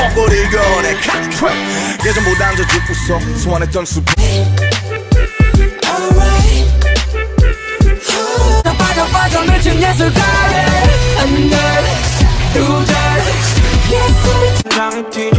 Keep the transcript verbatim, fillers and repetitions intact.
꼬리를 꺼내 예전보단 더 웃어 소환했던 숲 빠져 빠져 미친 예술가래 Under 두절 예술이